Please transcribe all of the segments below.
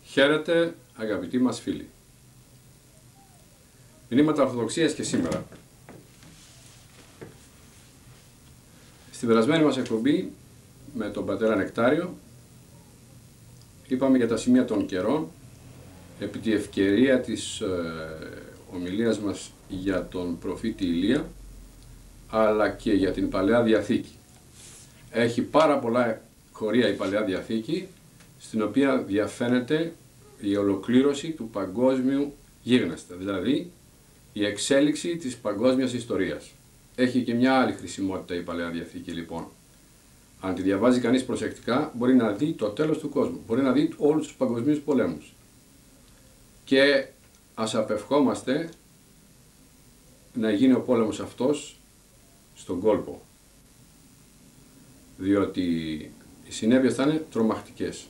Χαίρετε αγαπητοί μας φίλοι. Μηνύματα Ορθοδοξίας και σήμερα. Στην περασμένη μας εκπομπή με τον πατέρα Νεκτάριο είπαμε για τα σημεία των καιρών επί τη ευκαιρία της ομιλίας μας για τον προφήτη Ηλία αλλά και για την Παλαιά Διαθήκη. Έχει πάρα πολλά χωρία η Παλαιά Διαθήκη στην οποία διαφαίνεται η ολοκλήρωση του παγκόσμιου γίγνεσθε, δηλαδή η εξέλιξη της παγκόσμιας ιστορίας. Έχει και μια άλλη χρησιμότητα η Παλαιά Διαθήκη λοιπόν. Αν τη διαβάζει κανείς προσεκτικά μπορεί να δει το τέλος του κόσμου, μπορεί να δει όλους τους παγκοσμίους πολέμους. Και ας απευχόμαστε να γίνει ο πόλεμος αυτός στον κόλπο, διότι οι συνέπειες θα είναι τρομακτικές.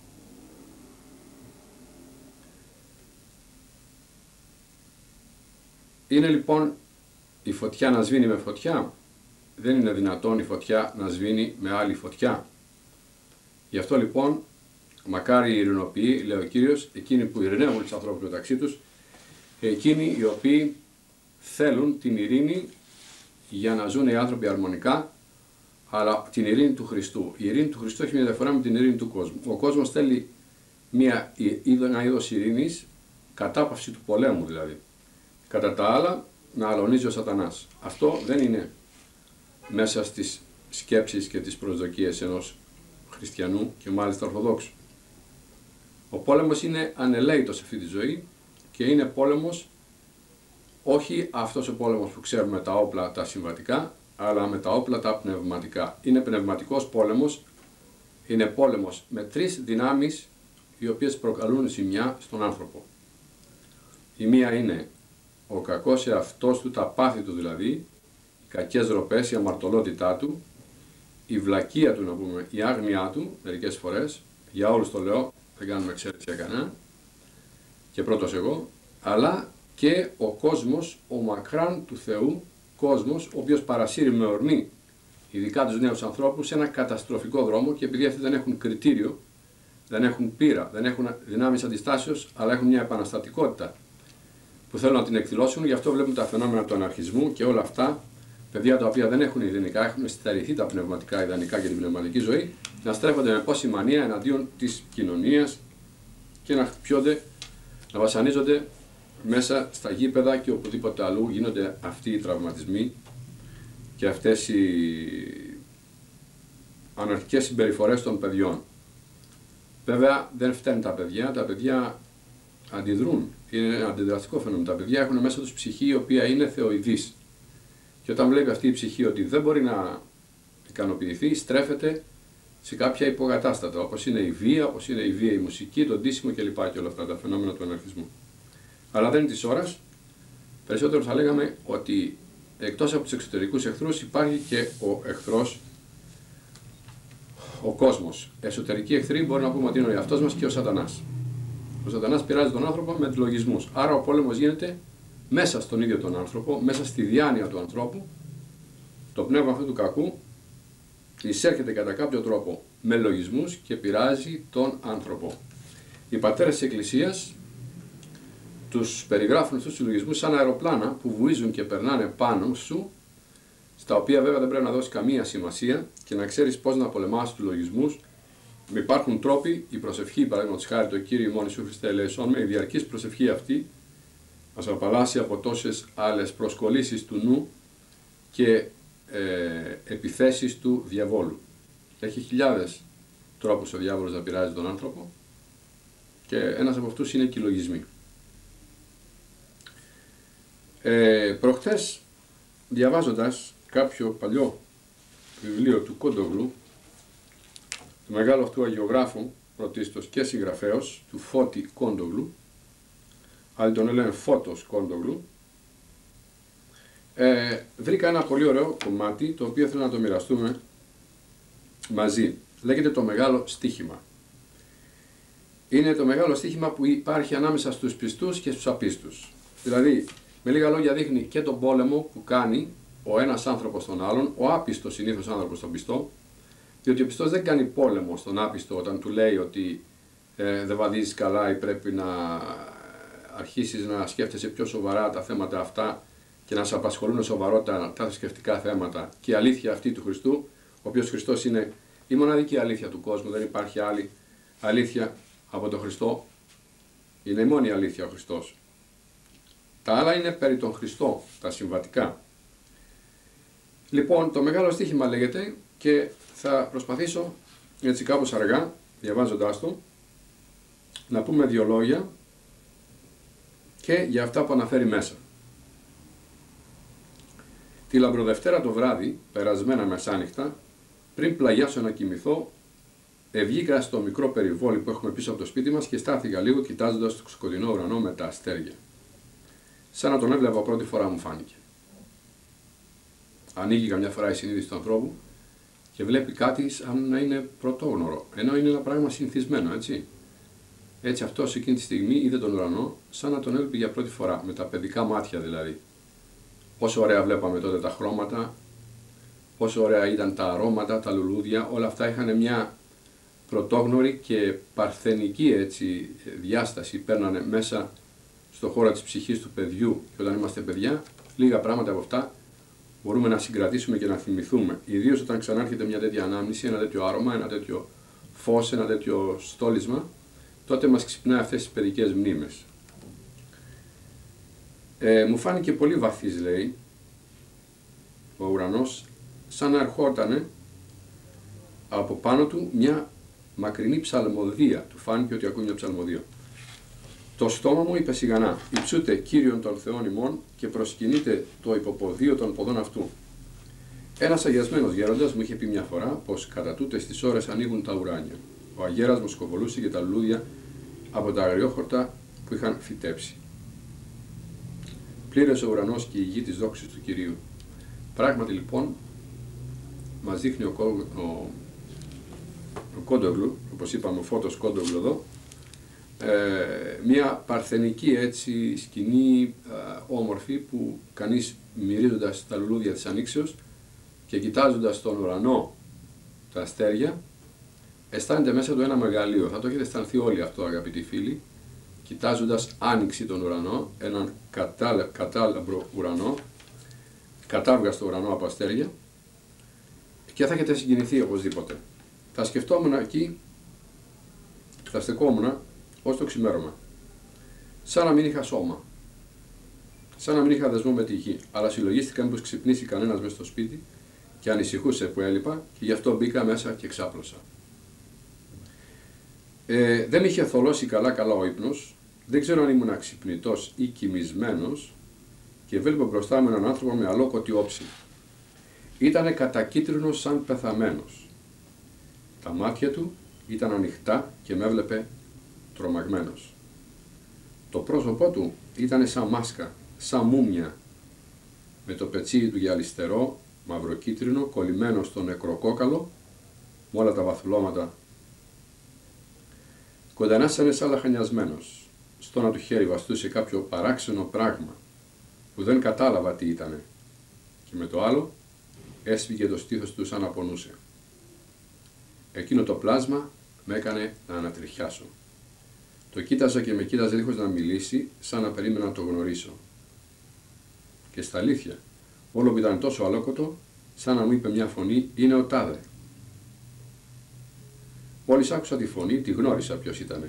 Είναι λοιπόν η φωτιά να σβήνει με φωτιά? Δεν είναι δυνατόν η φωτιά να σβήνει με άλλη φωτιά. Γι' αυτό λοιπόν, μακάρι οι ειρηνοποιοί, λέει ο Κύριος, εκείνοι που ειρηνεύουν τους ανθρώπους μεταξύ τους, εκείνοι οι οποίοι θέλουν την ειρήνη για να ζουν οι άνθρωποι αρμονικά, αλλά την ειρήνη του Χριστού. Η ειρήνη του Χριστού έχει μια διαφορά με την ειρήνη του κόσμου. Ο κόσμος θέλει ένα είδος ειρήνης, κατάπαυση του πολέμου δηλαδή. Κατά τα άλλα, να αλωνίζει ο σατανάς. Αυτό δεν είναι μέσα στις σκέψεις και τις προσδοκίες ενός χριστιανού και μάλιστα ορθοδόξου. Ο πόλεμος είναι ανελαίητος σε αυτή τη ζωή και είναι πόλεμος όχι αυτός ο πόλεμος που ξέρουμε τα όπλα τα συμβατικά, αλλά με τα όπλα τα πνευματικά. Είναι πνευματικός πόλεμος, είναι πόλεμος με τρεις δυνάμεις οι οποίες προκαλούν ζημιά στον άνθρωπο. Η μία είναι ο κακός εαυτός του, τα πάθη του δηλαδή, οι κακές ροπές, η αμαρτωλότητά του, η βλακεία του να πούμε, η άγνοιά του μερικές φορές, για όλους το λέω, δεν κάνουμε εξαίρεση για κανένα, και πρώτος εγώ, αλλά και ο κόσμος, ο μακράν του Θεού κόσμος, ο οποίος παρασύρει με ορμή, ειδικά τους νέους ανθρώπους, σε ένα καταστροφικό δρόμο και επειδή αυτοί δεν έχουν κριτήριο, δεν έχουν πείρα, δεν έχουν δυνάμεις αντιστάσεως, αλλά έχουν μια επαναστατικότητα που θέλουν να την εκδηλώσουν, γι' αυτό βλέπουμε τα φαινόμενα του αναρχισμού και όλα αυτά, παιδιά τα οποία δεν έχουν ειρηνικά, έχουν στερηθεί τα πνευματικά ιδανικά και την πνευματική ζωή, να στρέφονται με πόση μανία εναντίον της κοινωνίας και να χτυπιόνται, να βασανίζονται μέσα στα γήπεδα και οπουδήποτε αλλού γίνονται αυτοί οι τραυματισμοί και αυτές οι αναρχικές συμπεριφορές των παιδιών. Βέβαια δεν φταίνουν τα παιδιά αντιδρούν. Είναι ένα αντιδραστικό φαινόμενο. Τα παιδιά έχουν μέσα τους ψυχή η οποία είναι θεοειδής. Και όταν βλέπει αυτή η ψυχή ότι δεν μπορεί να ικανοποιηθεί, στρέφεται σε κάποια υποκατάστατα, όπως είναι η βία, όπως είναι η βία η μουσική, το ντύσιμο κλπ. Και όλα αυτά τα φαινόμενα του αναρχισμού. Αλλά δεν είναι της ώρας. Περισσότερο θα λέγαμε ότι εκτός από τους εξωτερικούς εχθρούς υπάρχει και ο εχθρός, ο κόσμος. Εσωτερικοί εχθροί μπορεί να πούμε ότι είναι ο εαυτός μας και ο σατανάς. Ο σατανάς πειράζει τον άνθρωπο με λογισμούς. Άρα ο πόλεμος γίνεται μέσα στον ίδιο τον άνθρωπο, μέσα στη διάνοια του ανθρώπου. Το πνεύμα αυτού του κακού εισέρχεται κατά κάποιο τρόπο με λογισμούς και πειράζει τον άνθρωπο. Οι πατέρες της Εκκλησίας τους περιγράφουν αυτούς τους λογισμούς σαν αεροπλάνα που βουίζουν και περνάνε πάνω σου, στα οποία βέβαια δεν πρέπει να δώσει καμία σημασία και να ξέρεις πώς να πολεμάσεις τους λογισμούς. Υπάρχουν τρόποι, η προσευχή, παραδείγματος χάρη το Κύριε ημών Ιησού Χριστέ ελέησόν με, η διαρκής προσευχή αυτή μας απαλλάσσει από τόσες άλλες προσκολήσεις του νου και επιθέσεις του διαβόλου. Έχει χιλιάδες τρόπους ο διάβολος να πειράζει τον άνθρωπο και ένας από αυτούς είναι και οι λογισμοί. Προχτές, διαβάζοντας κάποιο παλιό βιβλίο του Κόντογλου, του μεγάλου αυτού αγιογράφου, πρωτίστως και συγγραφέως, του Φώτη Κόντογλου, άλλοι τον λένε Φώτος Κόντογλου, βρήκα ένα πολύ ωραίο κομμάτι, το οποίο θέλω να το μοιραστούμε μαζί. Λέγεται το μεγάλο στοίχημα. Είναι το μεγάλο στοίχημα που υπάρχει ανάμεσα στους πιστούς και στους απίστους. Δηλαδή, με λίγα λόγια δείχνει και τον πόλεμο που κάνει ο ένας άνθρωπος στον άλλον, ο άπιστος συνήθως άνθρωπος στον πιστό, διότι ο πιστός δεν κάνει πόλεμο στον άπιστο όταν του λέει ότι δεν βαδίζεις καλά ή πρέπει να αρχίσεις να σκέφτεσαι πιο σοβαρά τα θέματα αυτά και να σε απασχολούν σοβαρότερα τα θρησκευτικά θέματα και η αλήθεια αυτή του Χριστού, ο οποίος Χριστός είναι η μοναδική αλήθεια του κόσμου, δεν υπάρχει άλλη αλήθεια από τον Χριστό, είναι η μόνη αλήθεια ο Χριστός. Τα άλλα είναι περί τον Χριστό, τα συμβατικά. Λοιπόν, το μεγάλο στοίχημα λέγεται και θα προσπαθήσω έτσι κάπως αργά, διαβάζοντάς το, να πούμε δύο λόγια και για αυτά που αναφέρει μέσα. Τη Λαμπροδευτέρα το βράδυ, περασμένα μεσάνυχτα, πριν πλαγιάσω να κοιμηθώ, βγήκα στο μικρό περιβόλι που έχουμε πίσω από το σπίτι μας και στάθηκα λίγο κοιτάζοντας το σκοτεινό ουρανό με τα αστέρια. Σαν να τον έβλεπα πρώτη φορά μου φάνηκε. Ανοίγει καμιά φορά η συνείδηση του ανθρώπου και βλέπει κάτι σαν να είναι πρωτόγνωρο, ενώ είναι ένα πράγμα συνηθισμένο, έτσι. Έτσι αυτός εκείνη τη στιγμή είδε τον ουρανό σαν να τον έβλεπε για πρώτη φορά, με τα παιδικά μάτια δηλαδή. Πόσο ωραία βλέπαμε τότε τα χρώματα, πόσο ωραία ήταν τα αρώματα, τα λουλούδια, όλα αυτά είχαν μια πρωτόγνωρη και παρθενική έτσι, διάσταση, παίρνανε μέσα στο χώρο της ψυχής του παιδιού και όταν είμαστε παιδιά, λίγα πράγματα από αυτά μπορούμε να συγκρατήσουμε και να θυμηθούμε. Ιδίως όταν ξανάρχεται μια τέτοια ανάμνηση, ένα τέτοιο άρωμα, ένα τέτοιο φως, ένα τέτοιο στόλισμα, τότε μας ξυπνάει αυτές τις παιδικές μνήμες. Μου φάνηκε πολύ βαθύς, λέει, ο ουρανός, σαν να ερχότανε από πάνω του μια μακρινή ψαλμοδία. Του φάνηκε ότι ακούει μια ψαλμοδία. Το στόμα μου είπε σιγανά, υψούτε Κύριον των Θεών ημών και προσκυνείτε το υποποδείο των ποδών αυτού. Ένας αγιασμένος γέροντας μου είχε πει μια φορά πως κατά τούτες τις ώρες ανοίγουν τα ουράνια. Ο αγέρας μου σκοβολούσε και τα λουλούδια από τα αγριόχορτα που είχαν φυτέψει. Πλήρωσε ο ουρανός και η γη της δόξης του Κυρίου. Πράγματι λοιπόν, μας δείχνει ο Κόντογλου, όπως είπαμε ο Φώτος Κόντογλου εδώ, μια παρθενική έτσι σκηνή όμορφη που κανείς μυρίζοντας τα λουλούδια της ανοίξεως και κοιτάζοντας τον ουρανό τα αστέρια αισθάνεται μέσα του ένα μεγαλείο. Θα το έχετε αισθανθεί όλοι αυτό, αγαπητοί φίλοι, κοιτάζοντας άνοιξη τον ουρανό, έναν κατάλαμπρο ουρανό, κατάβγαστο ουρανό από αστέρια και θα έχετε συγκινηθεί οπωσδήποτε. Θα σκεφτόμουν εκεί, θα στεκόμουν ως το ξημέρωμα. Σαν να μην είχα σώμα. Σαν να μην είχα δεσμό με τη γη. Αλλά συλλογίστηκα μήπως ξυπνήσει κανένας μέσα στο σπίτι και ανησυχούσε που έλειπα και γι' αυτό μπήκα μέσα και ξάπλωσα. Δεν με είχε θολώσει καλά ο ύπνος. Δεν ξέρω αν ήμουν ξυπνητός ή κοιμισμένος και βλέπω μπροστά μου έναν άνθρωπο με αλόκοτη όψη. Ήτανε κατακίτρινος σαν πεθαμένος. Τα μάτια του ήταν ανοιχτά και με έβλεπε τρομαγμένος. Το πρόσωπό του ήταν σαν μάσκα, σαν μούμια, με το πετσί του γυαλιστερό, μαυροκίτρινο, κολλημένο στο νεκροκόκαλο, με όλα τα βαθουλώματα. Κοντανά σαν λαχανιασμένος. Στο ένα του χέρι βαστούσε κάποιο παράξενο πράγμα, που δεν κατάλαβα τι ήτανε, και με το άλλο έσφυγε το στήθος του σαν να πονούσε. Εκείνο το πλάσμα με έκανε να ανατριχιάσω. Το κοίταζα και με κοίταζε δίχως να μιλήσει, σαν να περίμενα να το γνωρίσω. Και στα αλήθεια, όλο που ήταν τόσο αλόκοτο, σαν να μου είπε μια φωνή, είναι ο τάδε. Μόλις άκουσα τη φωνή, τη γνώρισα ποιος ήτανε.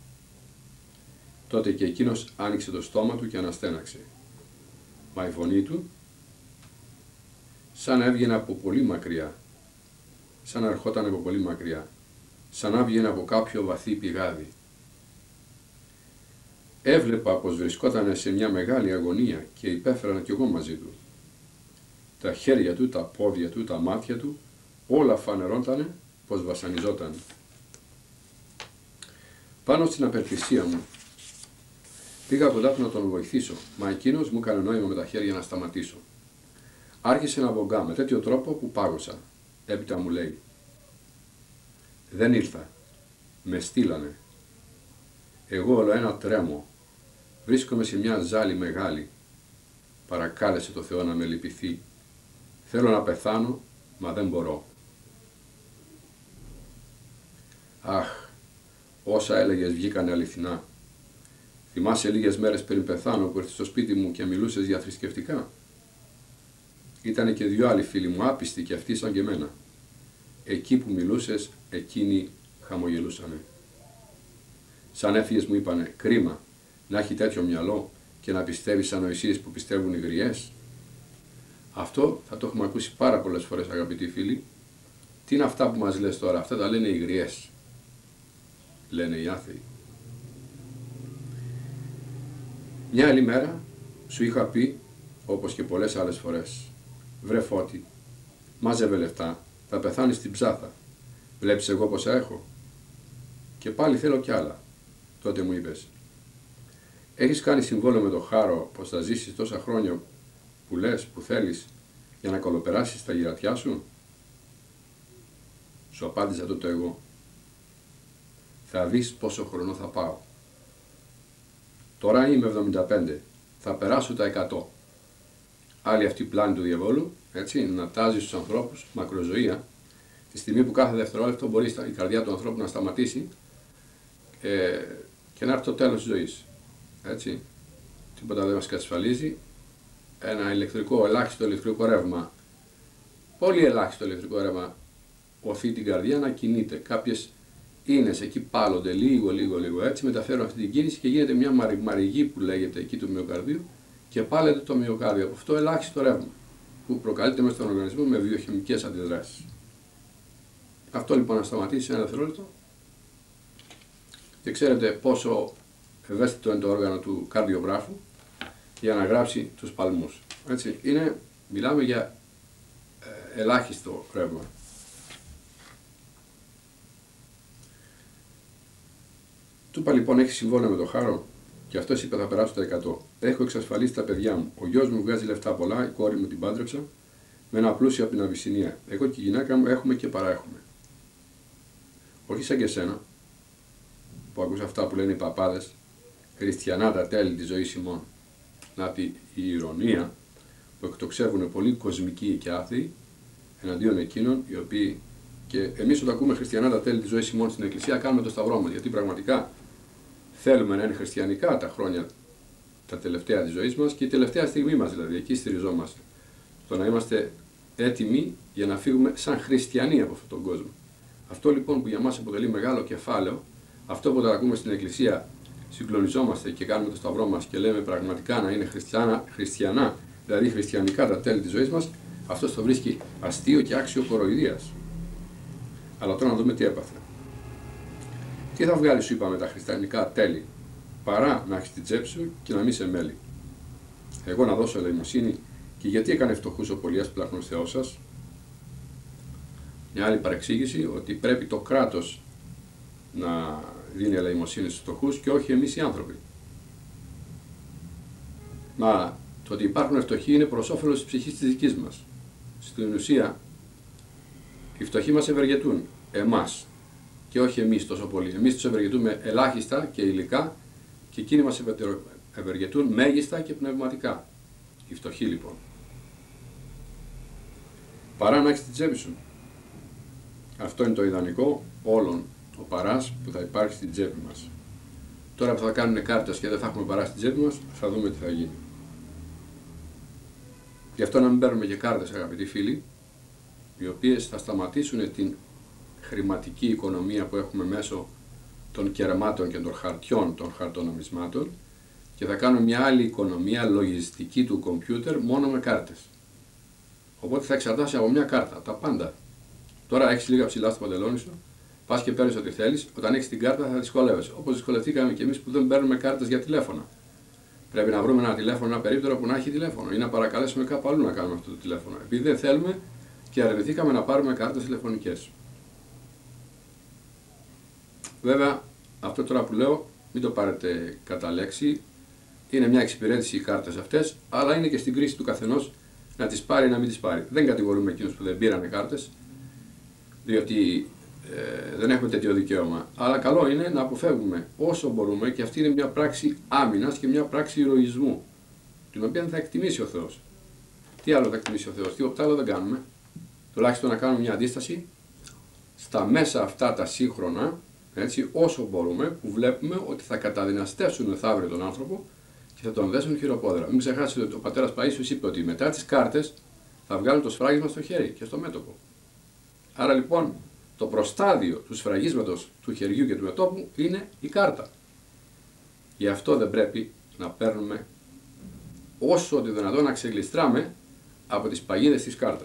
Τότε και εκείνος άνοιξε το στόμα του και αναστέναξε. Μα η φωνή του, σαν να έβγαινε από πολύ μακριά, σαν να ερχόταν από πολύ μακριά, σαν να βγαινε από κάποιο βαθύ πηγάδι. Έβλεπα πως βρισκόταν σε μια μεγάλη αγωνία και υπέφερα κι εγώ μαζί του. Τα χέρια του, τα πόδια του, τα μάτια του, όλα φανερότανε πως βασανιζόταν. Πάνω στην απελπισία μου, πήγα κοντά του να τον βοηθήσω, μα εκείνος μου έκανε νόημα με τα χέρια να σταματήσω. Άρχισε να βογκά με τέτοιο τρόπο που πάγωσα. Έπειτα μου λέει, δεν ήρθα, με στείλανε. Εγώ όλο ένα τρέμω, βρίσκομαι σε μια ζάλη μεγάλη. Παρακάλεσε το Θεό να με λυπηθεί. Θέλω να πεθάνω, μα δεν μπορώ. Αχ, όσα έλεγες βγήκανε αληθινά? Θυμάσαι λίγες μέρες πριν πεθάνω που ήρθες στο σπίτι μου και μιλούσες για θρησκευτικά? Ήτανε και δυο άλλοι φίλοι μου, άπιστοι και αυτοί σαν και εμένα. Εκεί που μιλούσες, εκείνοι χαμογελούσανε. Σαν έφυγες μου είπανε, κρίμα να έχει τέτοιο μυαλό και να πιστεύει σαν ανοησίες που πιστεύουν οι γριές. Αυτό θα το έχουμε ακούσει πάρα πολλές φορές, αγαπητοί φίλοι. Τι είναι αυτά που μας λες τώρα? Αυτά τα λένε οι γριές, λένε οι άθεοι. Μια άλλη μέρα σου είχα πει, όπως και πολλές άλλες φορές, βρε Φώτη, μάζευε λεφτά, θα πεθάνεις στην ψάθα. Βλέπεις εγώ πόσα έχω? Και πάλι θέλω κι άλλα. Τότε μου είπες, έχεις κάνει συμβόλαιο με το Χάρο πως θα ζήσεις τόσα χρόνια που λες, που θέλεις, για να κολοπεράσεις τα γυρατιά σου? Σου απάντησα τότε εγώ, θα δεις πόσο χρόνο θα πάω. Τώρα είμαι 75, θα περάσω τα 100. Άλλη αυτή πλάνη του διαβόλου, έτσι, να τάζει στους ανθρώπους μακροζωία, τη στιγμή που κάθε δευτερόλεπτο μπορεί η καρδιά του ανθρώπου να σταματήσει και να έρθει το τέλος της ζωής. Έτσι, τίποτα δεν μας κατασφαλίζει. Ένα ελάχιστο ηλεκτρικό ρεύμα, πολύ ελάχιστο ηλεκτρικό ρεύμα, οθεί την καρδιά να κινείται. Κάποιες ίνες εκεί πάλλονται λίγο, έτσι μεταφέρουν αυτή την κίνηση και γίνεται μια μαριγή που λέγεται εκεί του μυοκαρδίου και πάλεται το μυοκάρδιο από αυτό ελάχιστο ρεύμα που προκαλείται μέσα στον οργανισμό με βιοχημικές αντιδράσεις. Αυτό λοιπόν να σταματήσει σε ένα δευτερόλεπτο και ξέρετε πόσο ευαίσθητο είναι το όργανο του καρδιογράφου για να γράψει τους παλμούς. Έτσι, μιλάμε για ελάχιστο ρεύμα. Του είπα λοιπόν, έχει συμβόλαιο με το Χάρο? Και αυτός είπε, θα περάσω τα 100. Έχω εξασφαλίσει τα παιδιά μου. Ο γιος μου βγάζει λεφτά πολλά, η κόρη μου την πάντρεψα με ένα πλούσιο από την Αβυσσινία. Εγώ και η γυναίκα μου έχουμε και παραέχουμε. Όχι σαν και εσένα, που ακούς αυτά που λένε οι παπάδες, χριστιανά τα τέλη της ζωής ημών. Να πει η ηρωνία που εκτοξεύουν πολλοί κοσμικοί και άθεοι εναντίον εκείνων οι οποίοι, και εμείς όταν ακούμε χριστιανά τα τέλη της ζωής ημών στην Εκκλησία κάνουμε το σταυρό μας, γιατί πραγματικά θέλουμε να είναι χριστιανικά τα χρόνια τα τελευταία της ζωής μας και η τελευταία στιγμή μας, δηλαδή εκεί στηριζόμαστε, στο να είμαστε έτοιμοι για να φύγουμε σαν χριστιανοί από αυτόν τον κόσμο. Αυτό λοιπόν που για μας αποτελεί μεγάλο κεφάλαιο, αυτό που όταν ακούμε στην Εκκλησία συγκλονιζόμαστε και κάνουμε το σταυρό μας και λέμε πραγματικά να είναι χριστιανά, δηλαδή χριστιανικά τα τέλη της ζωής μας, αυτό το βρίσκει αστείο και άξιο κοροϊδίας. Αλλά τώρα να δούμε τι έπαθε. Τι θα βγάλει, σου είπαμε, τα χριστιανικά τέλη, παρά να έχεις την τσέπη σου και να μην σε μέλη. Εγώ να δώσω ελεημοσύνη, και γιατί έκανε φτωχούς ο Πολιάς Πλαχνός Θεός σας? Μια άλλη παρεξήγηση, ότι πρέπει το κράτος να δίνει ελεημοσύνη στους φτωχούς και όχι εμείς οι άνθρωποι. Μα το ότι υπάρχουν φτωχοί είναι προς όφελος της ψυχής της δικής μας. Στην ουσία, οι φτωχοί μας ευεργετούν εμάς και όχι εμείς τόσο πολύ. Εμείς τους ευεργετούμε ελάχιστα και υλικά και εκείνοι μας ευεργετούν μέγιστα και πνευματικά. Οι φτωχοί λοιπόν. Παρά να έχεις την τσέπη σου. Αυτό είναι το ιδανικό όλων, ο παράς που θα υπάρχει στην τσέπη μας. Τώρα που θα κάνουν κάρτες και δεν θα έχουμε παρά στην τσέπη μας, θα δούμε τι θα γίνει. Γι' αυτό να μην παίρνουμε και κάρτες, αγαπητοί φίλοι, οι οποίες θα σταματήσουν την χρηματική οικονομία που έχουμε μέσω των κερμάτων και των χαρτιών, των χαρτονομισμάτων, και θα κάνουμε μια άλλη οικονομία λογιστική του κομπιούτερ μόνο με κάρτες. Οπότε θα εξαρτάσει από μια κάρτα τα πάντα. Τώρα έχεις λίγα ψηλά στο παντελόνι σου, πας και παίρνεις ό,τι θέλεις. Όταν έχεις την κάρτα θα δυσκολεύεσαι. Όπως δυσκολευτήκαμε και εμείς που δεν παίρνουμε κάρτες για τηλέφωνα. Πρέπει να βρούμε ένα τηλέφωνο, ένα περίπτερο που να έχει τηλέφωνο ή να παρακαλέσουμε κάπου αλλού να κάνουμε αυτό το τηλέφωνο. Επειδή δεν θέλουμε και αρνηθήκαμε να πάρουμε κάρτες τηλεφωνικές. Βέβαια, αυτό τώρα που λέω, μην το πάρετε κατά λέξη. Είναι μια εξυπηρέτηση οι κάρτες αυτές, αλλά είναι και στην κρίση του καθενός να τις πάρει ή να μην τις πάρει. Δεν κατηγορούμε εκείνους που δεν πήρανε κάρτες, διότι δεν έχουμε τέτοιο δικαίωμα. Αλλά καλό είναι να αποφεύγουμε όσο μπορούμε, και αυτή είναι μια πράξη άμυνας και μια πράξη ηρωισμού, την οποία θα εκτιμήσει ο Θεός. Τι άλλο θα εκτιμήσει ο Θεός, τίποτα άλλο δεν κάνουμε. Τουλάχιστον να κάνουμε μια αντίσταση στα μέσα αυτά τα σύγχρονα, έτσι, όσο μπορούμε, που βλέπουμε ότι θα καταδυναστεύσουν μεθαύριο τον άνθρωπο και θα τον δέσουν χειροπόδερα. Μην ξεχάσετε ότι ο πατέρας Παΐσιος είπε ότι μετά τις κάρτες θα βγάλουν το σφράγισμα στο χέρι και στο μέτωπο. Άρα λοιπόν το προστάδιο του σφραγίσματος του χεριού και του μετώπου είναι η κάρτα. Γι' αυτό δεν πρέπει να παίρνουμε όσο το δυνατόν να ξεγλιστράμε από τις παγίδες της κάρτας.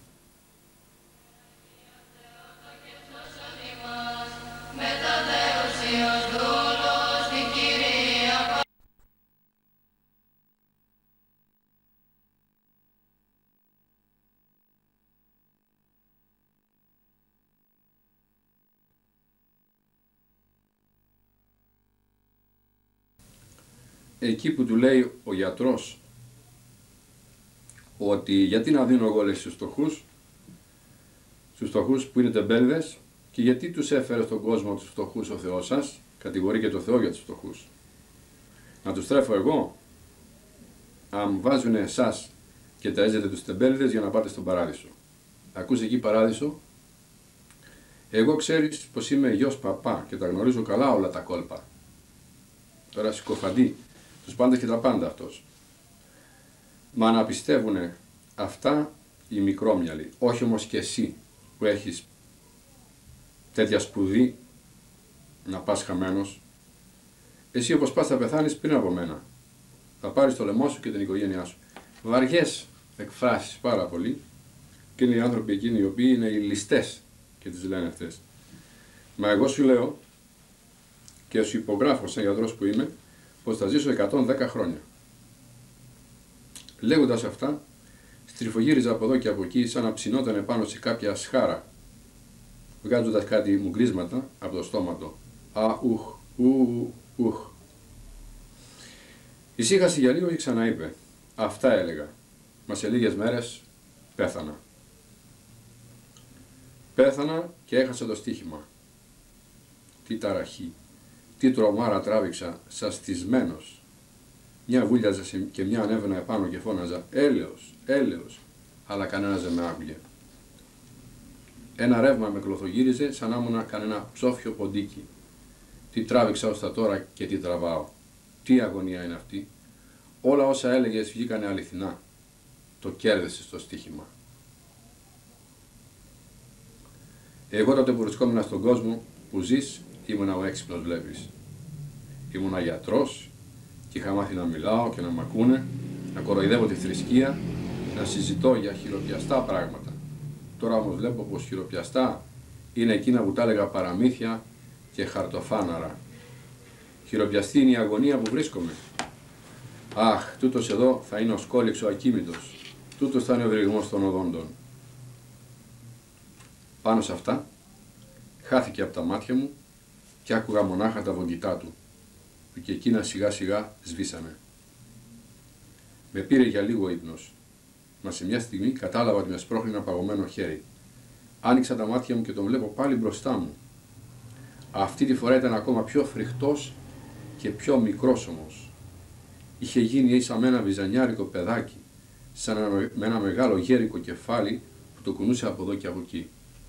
Εκεί που του λέει ο γιατρός ότι γιατί να δίνω εγώ λέει στους φτωχούς που είναι τεμπέληδες και γιατί τους έφερε στον κόσμο τους φτωχούς ο Θεός σας, κατηγορεί και το Θεό για τους φτωχούς. Να τους τρέφω εγώ, αν βάζουν εσάς και ταΐζετε τους τεμπέληδες για να πάτε στον παράδεισο. Ακούς εκεί παράδεισο, εγώ ξέρεις πως είμαι γιος παπά και τα γνωρίζω καλά όλα τα κόλπα. Τώρα συκοφαντεί τους πάντες και τα πάντα αυτός. Μα να πιστεύουνε αυτά οι μικρόμυαλοι, όχι όμως και εσύ που έχεις τέτοια σπουδή να πας χαμένος. Εσύ όπως πας θα πεθάνεις πριν από μένα. Θα πάρεις το λαιμό σου και την οικογένειά σου. Βαριές εκφράσεις πάρα πολύ και είναι οι άνθρωποι εκείνοι οι οποίοι είναι οι ληστές και τις λένε αυτές. Μα εγώ σου λέω και σου υπογράφω σαν γιατρός που είμαι πως θα ζήσω 110 χρόνια. Λέγοντας αυτά, στριφογύριζα από εδώ και από εκεί σαν να ψινόταν επάνω σε κάποια σχάρα, βγάζοντας κάτι μουγκρίσματα από το στόμα του. Ουχ. Ησύχασε για λίγο και ξαναείπε. Αυτά έλεγα. Μα σε λίγες μέρες πέθανα. Πέθανα και έχασα το στοίχημα. Τι ταραχή, τι τρομάρα τράβηξα, σαστισμένος. Μια βούλιαζε και μια ανέβαινα επάνω και φώναζα έλεος, αλλά κανένας δεν με άκουγε. Ένα ρεύμα με κλωθογύριζε σαν να ήμουνα κανένα ψόφιο ποντίκι. Τι τράβηξα ως τα τώρα και τι τραβάω. Τι αγωνία είναι αυτή. Όλα όσα έλεγες βγήκανε αληθινά. Το κέρδισες στο στοίχημα. Εγώ τότε που βρισκόμουν στον κόσμο που ζεις, ήμουνα ο έξυπνος βλέπεις. Ήμουνα γιατρός και είχα μάθει να μιλάω και να μ' ακούνε, να κοροϊδεύω τη θρησκεία, να συζητώ για χειροπιαστά πράγματα. Τώρα όμως βλέπω πως χειροπιαστά είναι εκείνα που τα έλεγα παραμύθια και χαρτοφάναρα. Χειροπιαστή είναι η αγωνία που βρίσκομαι. Αχ, τούτος εδώ θα είναι ο σκόλιξ ο ακίμητος. Τούτος θα είναι ο βρυγμός των οδόντων. Πάνω σε αυτά χάθηκε από τα μάτια μου και άκουγα μονάχα τα βογγητά του, που και εκείνα σιγά σιγά σβήσανε. Με πήρε για λίγο ύπνος, μα σε μια στιγμή κατάλαβα ότι με σπρώχνει ένα παγωμένο χέρι. Άνοιξα τα μάτια μου και τον βλέπω πάλι μπροστά μου. Αυτή τη φορά ήταν ακόμα πιο φρικτός και πιο μικρός όμως. Είχε γίνει ίσα με ένα βυζανιάρικο παιδάκι, με ένα μεγάλο γέρικο κεφάλι που το κουνούσε από εδώ και από εκεί.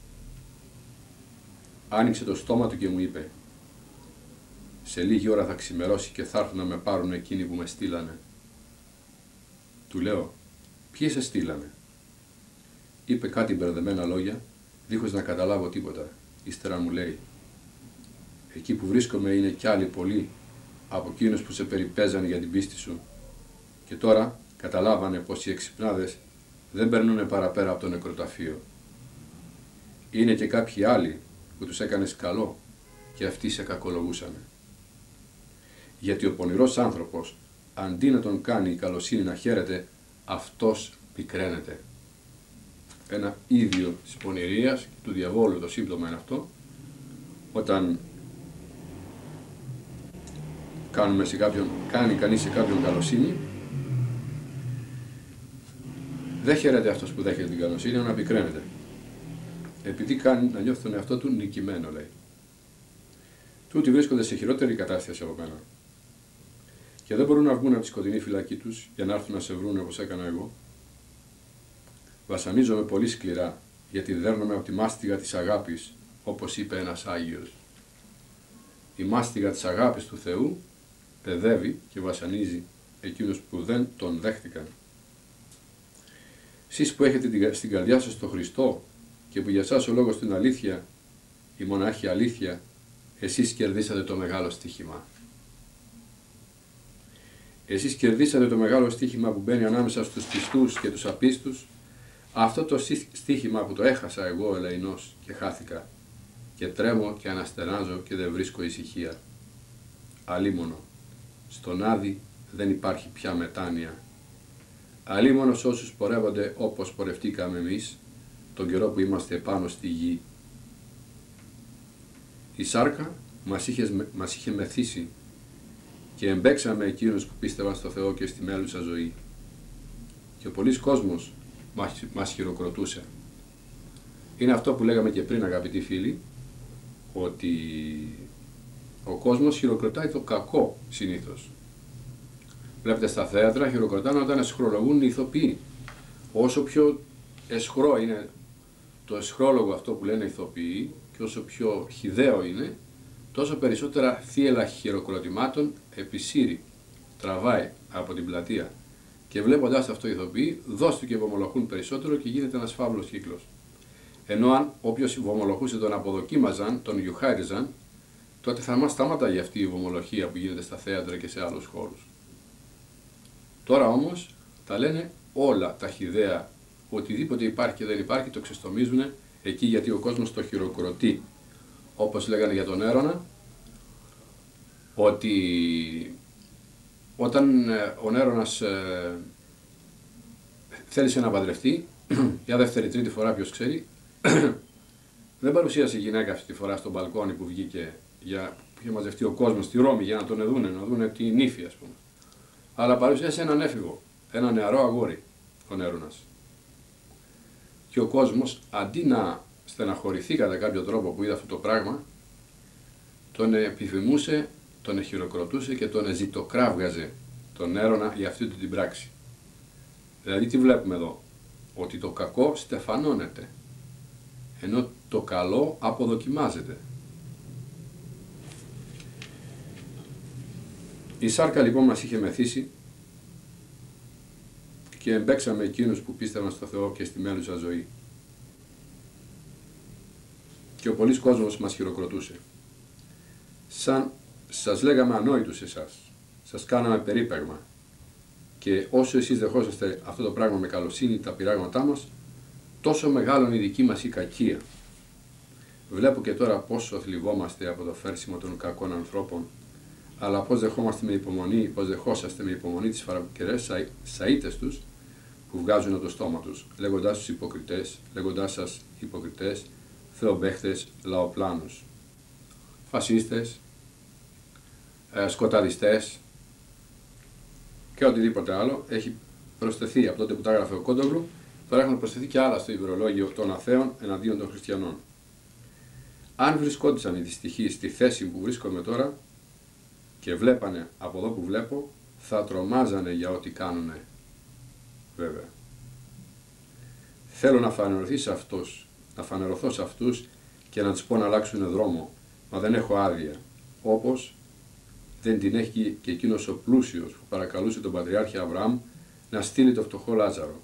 Άνοιξε το στόμα του και μου είπε: σε λίγη ώρα θα ξημερώσει και θα έρθουν να με πάρουν εκείνοι που με στείλανε. Του λέω: ποιοι σε στείλανε? Είπε κάτι μπερδεμένα λόγια, δίχως να καταλάβω τίποτα. Ύστερα μου λέει: εκεί που βρίσκομαι είναι κι άλλοι πολλοί από εκείνους που σε περιπέζανε για την πίστη σου. Και τώρα καταλάβανε πως οι εξυπνάδες δεν περνούν παραπέρα από το νεκροταφείο. Είναι και κάποιοι άλλοι που τους έκανες καλό και αυτοί σε κακολογούσανε. Γιατί ο πονηρός άνθρωπος, αντί να τον κάνει η καλοσύνη να χαίρεται, αυτός πικραίνεται. Ένα ίδιο της πονηρίας και του διαβόλου το σύμπτωμα είναι αυτό, όταν κάνει κανείς σε κάποιον καλοσύνη, δεν χαίρεται αυτός που δέχεται την καλοσύνη, να πικραίνεται. Επειδή κάνει να νιώθει τον εαυτό του νικημένο, λέει. Τούτοι βρίσκονται σε χειρότερη κατάσταση από μένα. Και δεν μπορούν να βγουν από τη σκοτεινή φυλακή τους για να έρθουν να σε βρουν όπως έκανα εγώ. Βασανίζομαι πολύ σκληρά, γιατί δέρνομαι από τη μάστιγα της αγάπης, όπως είπε ένας Άγιος. η μάστιγα της αγάπης του Θεού παιδεύει και βασανίζει εκείνους που δεν τον δέχτηκαν. Εσείς που έχετε στην καρδιά σας τον Χριστό και που για σας ο λόγος του είναι αλήθεια, η μονάχη αλήθεια, εσείς κερδίσατε το μεγάλο στοίχημα. Εσείς κερδίσατε το μεγάλο στοίχημα που μπαίνει ανάμεσα στους πιστούς και τους απίστους, αυτό το στοίχημα που το έχασα εγώ ο ελεηνός και χάθηκα και τρέμω και αναστεράζω και δεν βρίσκω ησυχία. Αλίμονο, στον Άδη δεν υπάρχει πια μετάνοια. Αλίμονο σε όσους πορεύονται όπως πορευτήκαμε εμείς, τον καιρό που είμαστε πάνω στη γη. Η σάρκα μας είχε μεθύσει και εμπέξαμε εκείνους που πίστευαν στο Θεό και στη μέλουσα ζωή. Και πολλοί κόσμος μας χειροκροτούσε. Είναι αυτό που λέγαμε και πριν, αγαπητοί φίλοι, ότι ο κόσμος χειροκροτάει το κακό συνήθως. Βλέπετε στα θέατρα χειροκροτάνε όταν εσχρολογούν οι ηθοποιοί. Όσο πιο εσχρό είναι το εσχρόλογο αυτό που λένε οι ηθοποιοί και όσο πιο χυδαίο είναι, τόσο περισσότερα θύελλα χειροκροτημάτων επισύρει, τραβάει από την πλατεία. Και βλέποντας αυτό οι ηθοποιοί, δώστε και βομολογούν περισσότερο και γίνεται ένας φαύλος κύκλος. Ενώ αν όποιος βομολογούσε τον αποδοκίμαζαν, τον γιουχάριζαν, τότε θα μας σταματάει αυτή η βομολογία που γίνεται στα θέατρα και σε άλλους χώρους. Τώρα όμως τα λένε όλα τα χυδαία, οτιδήποτε υπάρχει και δεν υπάρχει το ξεστομίζουν εκεί γιατί ο κόσμος το χειροκροτεί. Όπως λέγανε για τον Έρωνα, ότι όταν ο Νέρονας θέλησε να παντρευτεί, για δεύτερη-τρίτη φορά ποιος ξέρει, δεν παρουσίασε η γυναίκα αυτή τη φορά στο μπαλκόνι που βγήκε για που είχε μαζευτεί ο κόσμος στη Ρώμη για να τον δούνε την ύφη, ας πούμε. Αλλά παρουσίασε έναν έφηβο, ένα νεαρό αγόρι, ο Νέρονας. Και ο κόσμος, αντί να στεναχωρηθεί κατά κάποιο τρόπο που είδε αυτό το πράγμα, τον επιθυμούσε, τον χειροκροτούσε και τον ζητοκράβγαζε τον Έρωνα για αυτή του την πράξη. Δηλαδή τι βλέπουμε εδώ, ότι το κακό στεφανώνεται, ενώ το καλό αποδοκιμάζεται. Η σάρκα λοιπόν μας είχε μεθύσει και εμπέξαμε εκείνους που πίστευαν στο Θεό και στη μέλουσα ζωή. Και ο πολλής κόσμος μας χειροκροτούσε. Σαν σας λέγαμε ανόητους εσάς, σας κάναμε περίπεγμα και όσο εσείς δεχόσαστε αυτό το πράγμα με καλοσύνη τα πειράγματά μας, τόσο μεγάλον η δική μας η κακία. Βλέπω και τώρα πόσο θλιβόμαστε από το φέρσιμο των κακών ανθρώπων, αλλά πώς δεχόμαστε με υπομονή, πώς δεχόσαστε με υπομονή τις φαραβικερές σαΐτες τους που βγάζουν το στόμα τους, λέγοντάς τους υποκριτές, λέγοντάς σας υποκριτές, θεομπαίχτες, λαοπλάνους, φασίστες, σκοταδιστές και οτιδήποτε άλλο έχει προσθεθεί από τότε που τα έγραφε ο Κόντογλου. Τώρα έχουν προσθεθεί και άλλα στο ημερολόγιο των αθέων εναντίον των χριστιανών. Αν βρισκόντουσαν οι δυστυχοί στη θέση που βρίσκομαι τώρα και βλέπανε από εδώ που βλέπω, θα τρομάζανε για ό,τι κάνουνε. Βέβαια. Θέλω να φανερωθώ σε αυτούς και να τους πω να αλλάξουν δρόμο, μα δεν έχω άδεια. Όπως δεν την έχει και εκείνος ο πλούσιος που παρακαλούσε τον Πατριάρχη Αβραάμ να στείλει το φτωχό Λάζαρο.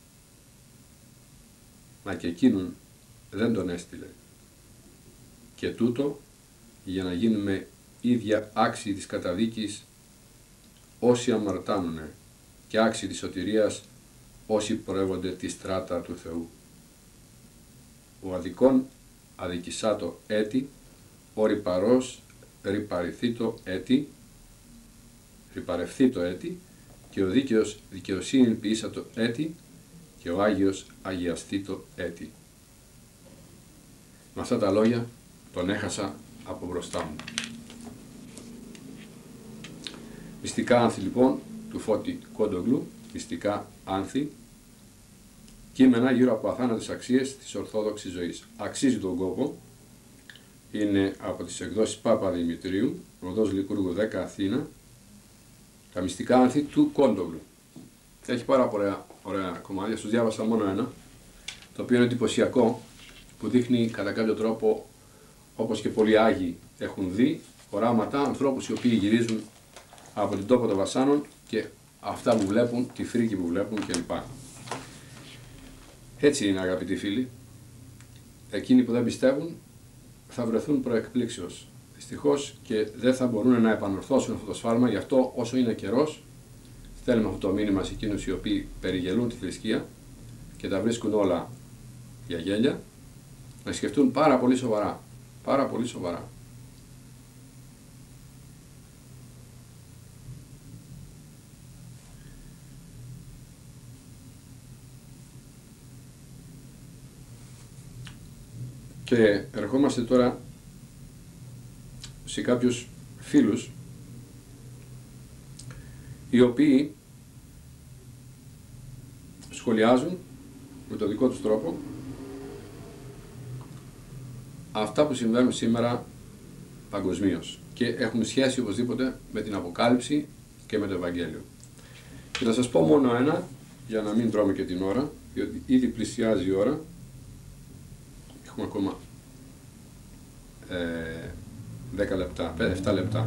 Μα και εκείνον δεν τον έστειλε. Και τούτο για να γίνουμε ίδια άξιοι της καταδίκης όσοι αμαρτάνουνε και άξιοι της σωτηρίας όσοι πορεύονται τη στράτα του Θεού. Ο αδικών αδικησάτο έτη, ο ρυπαρός ρυπαρηθήτο έτη, ρυπαρευθήτο έτη και ο δίκαιος δικαιοσύνη ποιήσατο έτη και ο Άγιος αγιαστήτο έτη. Με αυτά τα λόγια τον έχασα από μπροστά μου. Μυστικά άνθη λοιπόν του Φώτη Κόντογλου, μυστικά άνθη, κείμενα γύρω από αθάνατες αξίες της Ορθόδοξης ζωής. Αξίζει τον κόπο, είναι από τις εκδόσεις Πάπα Δημητρίου, οδός Λικούργου 10 Αθήνα, τα μυστικά άνθη του Κόντογλου. Έχει πάρα ωραία κομμάτια, σας διάβασα μόνο ένα, το οποίο είναι εντυπωσιακό, που δείχνει κατά κάποιο τρόπο, όπως και πολλοί Άγιοι έχουν δει, οράματα, ανθρώπους οι οποίοι γυρίζουν από την τόπο των βασάνων και αυτά που βλέπουν, τη φρίκη που βλέπουν κλπ. Έτσι είναι, αγαπητοί φίλοι. Εκείνοι που δεν πιστεύουν θα βρεθούν προεκπλήξεως. Δυστυχώς, και δεν θα μπορούν να επανορθώσουν αυτό το σφάλμα. Γι' αυτό, όσο είναι καιρός, στέλνουμε αυτό το μήνυμα σε εκείνους οι οποίοι περιγελούν τη θρησκεία και τα βρίσκουν όλα για γέλια, να σκεφτούν πάρα πολύ σοβαρά. Πάρα πολύ σοβαρά. Και ερχόμαστε τώρα σε κάποιους φίλους οι οποίοι σχολιάζουν με το δικό τους τρόπο αυτά που συμβαίνουν σήμερα παγκοσμίως και έχουν σχέση οπωσδήποτε με την Αποκάλυψη και με το Ευαγγέλιο. Και θα σας πω μόνο ένα, για να μην τρώμε και την ώρα, διότι ήδη πλησιάζει η ώρα. Έχουμε ακόμα 10 λεπτά, 7 λεπτά.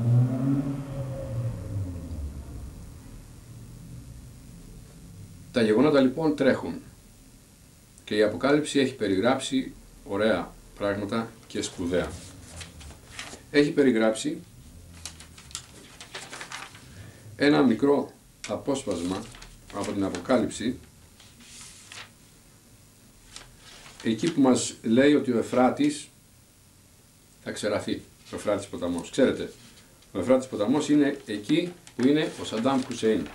Τα γεγονότα λοιπόν τρέχουν και η Αποκάλυψη έχει περιγράψει ωραία πράγματα και σπουδαία. Έχει περιγράψει ένα μικρό απόσπασμα από την Αποκάλυψη, εκεί που μας λέει ότι ο Εφράτης θα ξεραθεί, ο Εφράτης ποταμός. Ξέρετε, ο Εφράτης ποταμός είναι εκεί που είναι ο Σαντάμ Χουσέιν.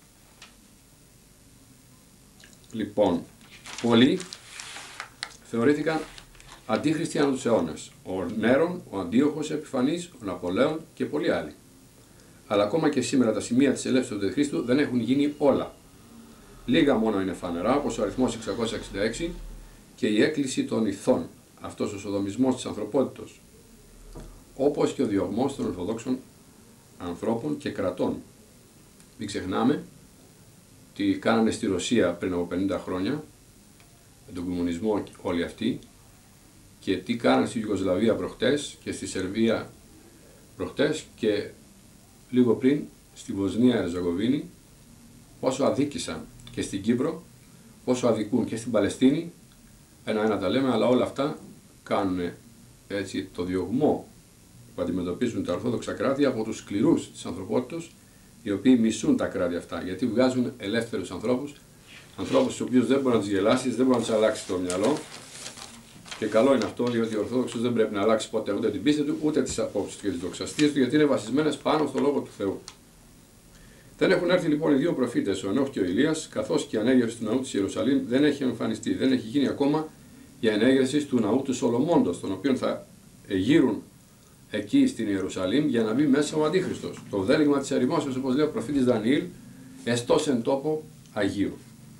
Λοιπόν, πολλοί θεωρήθηκαν αντίχριστοι ανά τους αιώνες. Ο Νέρον, ο Αντίοχος Επιφανής, ο Ναπολέον και πολλοί άλλοι. Αλλά ακόμα και σήμερα τα σημεία της ελεύσεως του Χριστού δεν έχουν γίνει όλα. Λίγα μόνο είναι φανερά, όπως ο αριθμός 666 και η έκκληση των ηθών, αυτός ο σοδομισμός της ανθρωπότητος, όπως και ο διωγμός των Ορθοδόξων ανθρώπων και κρατών. Μην ξεχνάμε τι κάνανε στη Ρωσία πριν από 50 χρόνια, με τον κομμουνισμό όλοι αυτοί, και τι κάνανε στη Ιουγκοσλαβία προχτές και στη Σερβία προχτές και λίγο πριν στη Βοσνία Ερζεγοβίνη, πόσο αδίκησαν, και στην Κύπρο, πόσο αδικούν και στην Παλαιστίνη. Ένα-ένα τα λέμε, αλλά όλα αυτά κάνουν έτσι το διωγμό που αντιμετωπίζουν τα ορθόδοξα κράτη από τους σκληρούς της ανθρωπότητας, οι οποίοι μισούν τα κράτη αυτά, γιατί βγάζουν ελεύθερους ανθρώπους, ανθρώπους τους οποίους δεν μπορεί να τους γελάσεις, δεν μπορεί να τους αλλάξει το μυαλό. Και καλό είναι αυτό, διότι ο Ορθόδοξος δεν πρέπει να αλλάξει ποτέ ούτε την πίστη του, ούτε τις απόψεις του και τις δοξαστίες του, γιατί είναι βασισμένες πάνω στο λόγο του Θεού. Δεν έχουν έρθει λοιπόν οι δύο προφήτες, ο Ενόχ και ο Ηλίας, καθώς και η ανέγερση του ναού της Ιερουσαλήμ δεν έχει εμφανιστεί. Δεν έχει γίνει ακόμα η ανέγερση του ναού του Σολομώντος, τον οποίο θα γύρουν εκεί στην Ιερουσαλήμ για να μπει μέσα ο Αντίχριστος. Το βδέλυγμα της ερημόσεως, όπως λέει ο προφήτης Δανιήλ, εστώς εν τόπο Αγίου.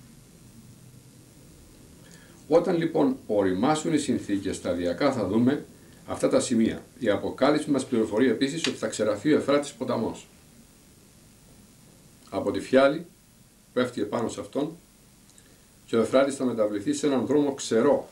Όταν λοιπόν οριμάσουν οι συνθήκες, σταδιακά θα δούμε αυτά τα σημεία. Η Αποκάλυψη μας πληροφορεί επίσης ότι θα ξεραθεί ο Εφράτης ποταμός. Από τη φιάλη πέφτει επάνω σε αυτόν και ο Εφράτης θα μεταβληθεί σε έναν δρόμο ξερό.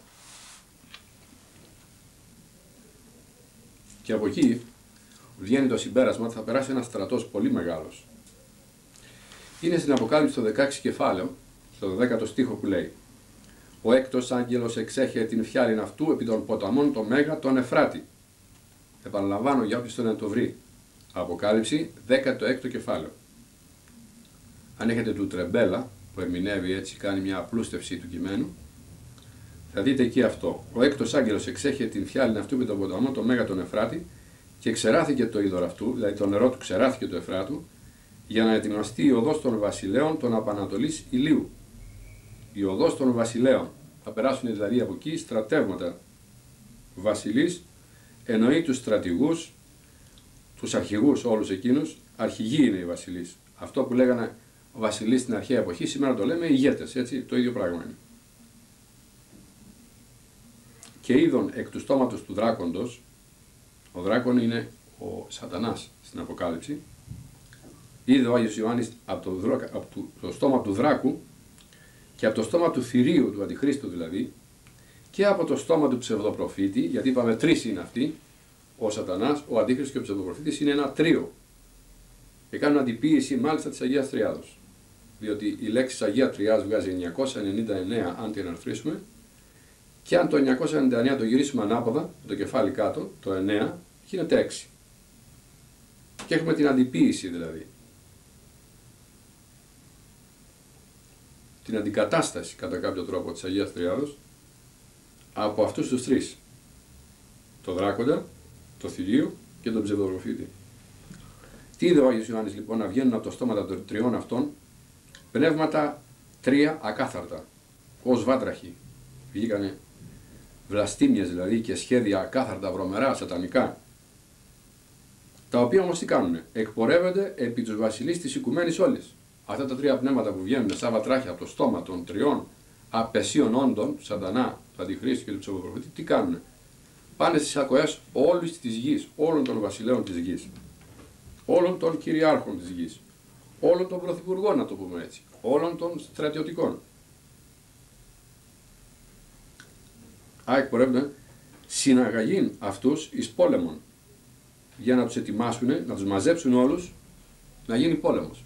Και από εκεί βγαίνει το συμπέρασμα ότι θα περάσει ένας στρατός πολύ μεγάλος. Είναι στην Αποκάλυψη το 16 κεφάλαιο, στο 10ο στίχο που λέει: «Ο έκτος άγγελος εξέχε την φιάλην αυτού επί των ποταμών το Μέγα τον Εφράτη». Επαναλαμβάνω για όποιος θέλει να το βρει. Αποκάλυψη 16ο κεφάλαιο. Αν έχετε του Τρεμπέλα, που ερμηνεύει έτσι, κάνει μια απλούστευση του κειμένου, θα δείτε εκεί αυτό. Ο έκτος άγγελος εξέχε την φιάλην αυτού επί των ποταμών το Μέγα τον Εφράτη και ξεράθηκε το είδωρ αυτού, δηλαδή το νερό του ξεράθηκε το Εφράτου, για να ετοιμαστεί η οδός των βασιλέων των απανατολής ηλίου. Η οδός των βασιλέων. Θα περάσουν δηλαδή από εκεί στρατεύματα βασιλείς, εννοεί τους στρατηγούς, τους αρχηγούς όλους εκείνους, αρχηγοί είναι οι βασιλείς. Αυτό που λέγανε βασιλείς στην αρχαία εποχή, σήμερα το λέμε ηγέτες, έτσι, το ίδιο πράγμα είναι. Και είδον εκ του στόματος του δράκοντος, ο δράκον είναι ο Σατανάς στην Αποκάλυψη, είδε ο Άγιος Ιωάννης από το στόμα του δράκου και από το στόμα του θηρίου, του Αντιχρίστου δηλαδή, και από το στόμα του ψευδοπροφήτη, γιατί είπαμε τρεις είναι αυτοί, ο Σατανάς, ο Αντίχριστος και ο ψευδοπροφήτης είναι ένα τρίο. Και κάνουν αντιποίηση μάλιστα της Αγίας Τριάδος. Διότι η λέξη Αγία Τριάδος βγάζει 999 αν την εναρθρήσουμε, και αν το 999 το γυρίσουμε ανάποδα, το κεφάλι κάτω, το 9, γίνεται 6. Και έχουμε την αντιποίηση δηλαδή. Την αντικατάσταση κατά κάποιο τρόπο της Αγίας Τριάδος από αυτούς τους τρεις. Το δράκοντα, το θηλίο και τον ψευδοπροφήτη. Τι είδε ο Άγιος Ιωάννης λοιπόν? Να βγαίνουν από το στόμα των τριών αυτών πνεύματα τρία ακάθαρτα, ως βάτραχοι. Βγήκανε βλαστήμιες δηλαδή και σχέδια ακάθαρτα, βρωμερά, σατανικά. Τα οποία όμως τι κάνουνε? Εκπορεύονται επί τους βασιλείς της οικουμένης όλης. Αυτά τα τρία πνεύματα που βγαίνουν σαν βατράχια από το στόμα των τριών απεσίων όντων, του Σατανά, του Αντιχρίστου και του ψευδοπροφήτη, τι κάνουνε? Πάνε στις ακοές όλης της γης, όλων των βασιλέων της γης, όλων των κυριάρχων της γης, όλων των πρωθυπουργών, να το πούμε έτσι, όλων των στρατιωτικών. Εκπορεύονται συναγαγήν αυτούς εις πόλεμον, για να τους ετοιμάσουν, να τους μαζέψουν όλους, να γίνει πόλεμος.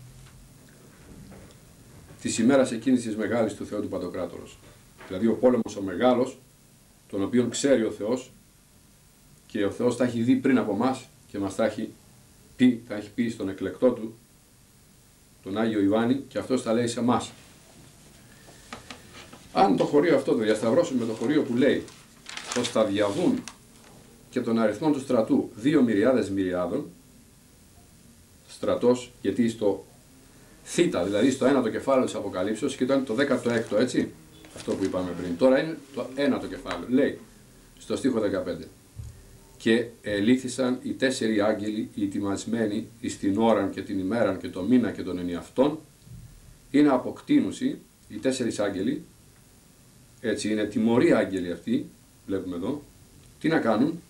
Της ημέρας εκείνης της μεγάλης του Θεού του Παντοκράτορος. Δηλαδή ο πόλεμος ο μεγάλος, τον οποίον ξέρει ο Θεός, και ο Θεός τα έχει δει πριν από μας και μας τα έχει πει στον εκλεκτό του, τον Άγιο Ιωάννη, και αυτός τα λέει σε εμάς. Αν το χωρίο αυτό το διασταυρώσουμε με το χωρίο που λέει πως θα διαβούν και τον αριθμό του στρατού 2 μυριάδες μυριάδων, στρατός, γιατί στο θήτα, δηλαδή στο ένατο κεφάλαιο της Αποκαλύψεως, και ήταν το 16ο, έτσι, αυτό που είπαμε πριν. Τώρα είναι το ένατο κεφάλαιο. Λέει στο στίχο 15. Και ελήφθησαν οι 4 άγγελοι, οι ετοιμασμένοι εις την ώραν και την ημέραν και το μήνα και τον ενιαυτόν. Είναι αποκτήνουσι οι 4 άγγελοι, έτσι είναι τιμωροί άγγελοι αυτοί, βλέπουμε εδώ. Τι να κάνουν?